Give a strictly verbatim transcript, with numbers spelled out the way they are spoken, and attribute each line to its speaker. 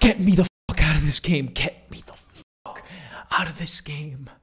Speaker 1: Get me the fuck out of this game. Get me the fuck out of this game.